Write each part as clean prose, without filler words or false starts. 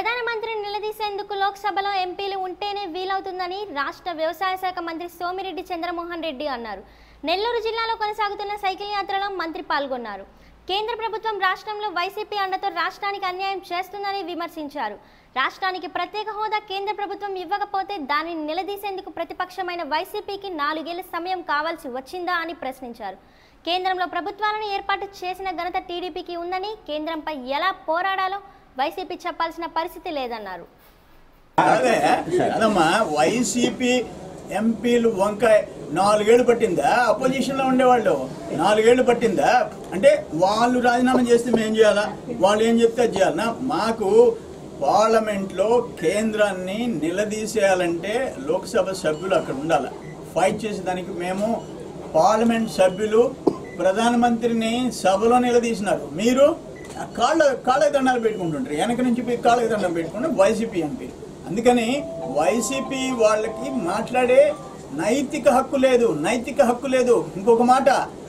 ప్రధానమంత్రిని నిలదీసేందుకు లోక్సభలో ఎంపీలు ఉంటేనే వీలవుతుందని రాష్ట్ర వ్యవసాయ శాఖ మంత్రి సోమిరెడ్డి చంద్రమోహన్ రెడ్డి అన్నారు. నెల్లూరు జిల్లాలో కొనసాగుతున్న సైకిల్ యాత్రలో మంత్రి పాల్గొన్నారు. కేంద్ర ప్రభుత్వం రాష్ట్రంలో వైసీపీ అండతో రాష్ట్రానికి అన్యాయం చేస్తుందని విమర్శించారు. రాష్ట్రానికి ప్రత్యేక హోదా కేంద్ర ప్రభుత్వం ఇవ్వకపోతే దానిని నిలదీసేందుకు ప్రతిపక్షమైన వైసీపీకి 4 ఏళ్ల సమయం కావాల్సి వచ్చిందా అని ప్రశ్నించారు. కేంద్రంలో ప్రభుత్వాలను ఏర్పాటు చేసిన ఘనత టీడీపీకి ఉందని, కేంద్రంపై ఎలా పోరాడాలో వైసీపీ చెప్పాల్సిన పరిస్థితి లేదన్నారు. వైసీపీ ఎంపీలు వంకాయ 4 ఏళ్ళు పట్టిందా? అపోజిషన్ లో ఉండేవాళ్ళు 4 ఏళ్ళు పట్టిందా? అంటే వాళ్ళు రాజీనామా చేస్తే మేము చేయాలా? వాళ్ళు ఏం చెప్తే అది చేయాలన్నా? మాకు పార్లమెంట్ లో కేంద్రాన్ని నిలదీసేయాలంటే లోక్సభ సభ్యులు అక్కడ ఉండాలి, ఫైట్ చేసేదానికి. మేము పార్లమెంట్ సభ్యులు ప్రధానమంత్రిని సభలో నిలదీసినారు. మీరు కాళ్ళ దండాలు పెట్టుకుంటుంటారు, వెనక నుంచి కాళ్ళ దండాలు పెట్టుకుంటారు వైసీపీ ఎంపీ. అందుకని వైసీపీ వాళ్ళకి మాట్లాడే నైతిక హక్కు లేదు. ఇంకొక మాట,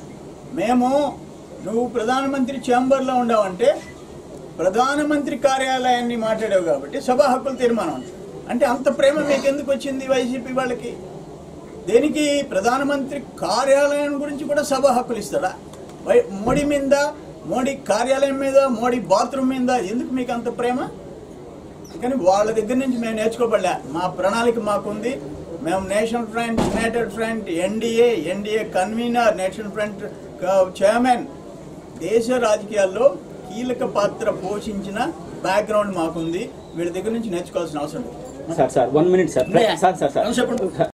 నువ్వు ప్రధానమంత్రి ఛాంబర్లో ఉండవంటే ప్రధానమంత్రి కార్యాలయాన్ని మాట్లాడావు కాబట్టి సభా హక్కుల తీర్మానం అంటే అంత ప్రేమ మీకు ఎందుకు వచ్చింది వైసీపీ వాళ్ళకి? దేనికి? ప్రధానమంత్రి కార్యాలయం గురించి కూడా సభా హక్కులు ఇస్తాడా? మోడీ మీద, మోడీ కార్యాలయం మీద, మోడీ బాత్రూమ్ మీద ఎందుకు మీకు అంత ప్రేమ? కానీ వాళ్ళ దగ్గర నుంచి మేము నేర్చుకోబడలే. మా ప్రణాళిక మాకుంది. మేము national front, united front, NDA convener, national front chairman, దేశ రాజకీయాల్లో కీలక పాత్ర పోషించిన బ్యాక్గ్రౌండ్ మాకుంది. వీళ్ళ దగ్గర నుంచి నేర్చుకోవాల్సిన అవసరం లేదు. Sir 1 minute sir.